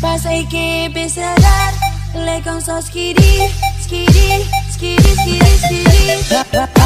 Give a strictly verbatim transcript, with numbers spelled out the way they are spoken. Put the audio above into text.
Passei que pensadar, le com só skiri, skiri, skiri, skiri, skiri.